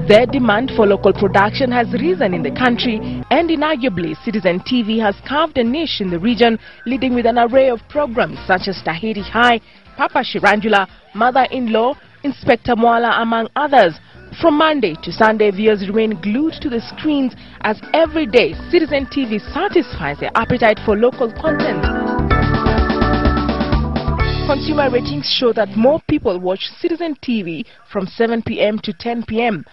Their demand for local production has risen in the country, and inarguably, Citizen TV has carved a niche in the region, leading with an array of programs such as Tahiti High, Papa Shirandula, Mother-in-Law, Inspector Mwala, among others. From Monday to Sunday, viewers remain glued to the screens as every day Citizen TV satisfies their appetite for local content. Consumer ratings show that more people watch Citizen TV from 7 p.m. to 10 p.m.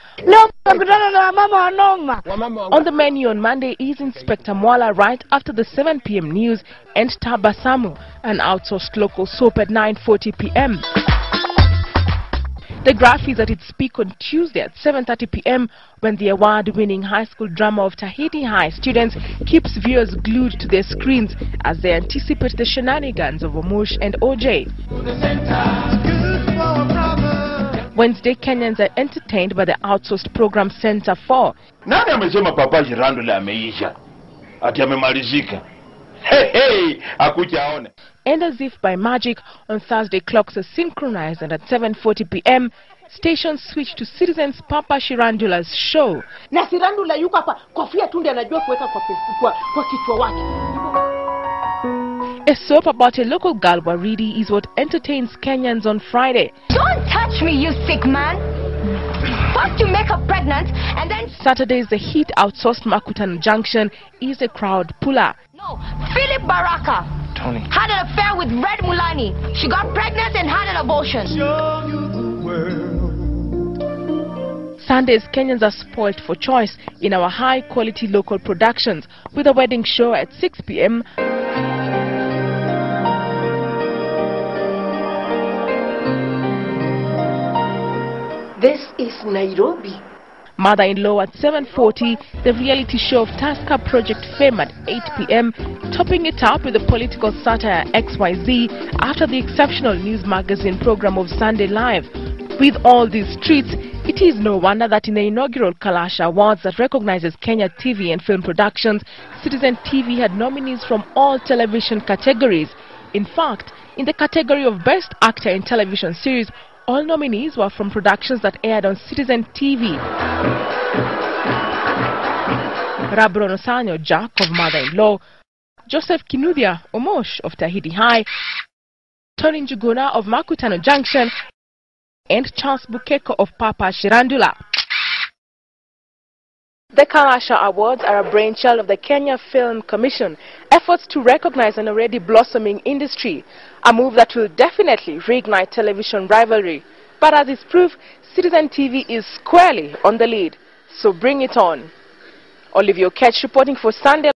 On the menu on Monday is Inspector Mwala right after the 7 p.m. news and Tabasamu, an outsourced local soap at 9:40 p.m. The graph is at its peak on Tuesday at 7:30 p.m. when the award-winning high school drama of Tahiti High students keeps viewers glued to their screens as they anticipate the shenanigans of Omush and OJ. Wednesday, Kenyans are entertained by the outsourced program Center 4. Nani amesema Papa Shirandula ameisha? Ati amemalizika. Hey, akujaone. And as if by magic, on Thursday clocks are synchronized, and at 7:40 p.m. stations switch to Citizen's Papa Shirandula's show. Na Shirandula yuko hapa, kofia tu ndiye anajua kuweka kwa kichwa wake. A soap about a local girl, Waridi, is what entertains Kenyans on Friday. Don't touch me, you sick man! First you make her pregnant, and then... Saturday's The Heat outsourced Makutano Junction is a crowd puller. No, Philip Baraka Tony had an affair with Red Mulani. She got pregnant and had an abortion. Sundays, Kenyans are spoilt for choice in our high-quality local productions with a wedding show at 6 p.m. This is Nairobi. Mother-in-Law at 7:40, the reality show of Tusker Project Fame at 8 p.m, topping it up with the political satire XYZ after the exceptional news magazine program of Sunday Live. With all these treats, it is no wonder that in the inaugural Kalasha Awards that recognizes Kenya TV and film productions, Citizen TV had nominees from all television categories. In fact, in the category of Best Actor in Television Series, all nominees were from productions that aired on Citizen TV. Rabron Osanyo, Jack of Mother-in-Law, Joseph Kinuthia Omosh of Tahiti High, Tony Njuguna of Makutano Junction, and Charles Bukeko of Papa Shirandula. The Kalasha Awards are a brainchild of the Kenya Film Commission, efforts to recognize an already blossoming industry, a move that will definitely reignite television rivalry. But as is proof, Citizen TV is squarely on the lead, so bring it on. Olivia Ketch reporting for Sunday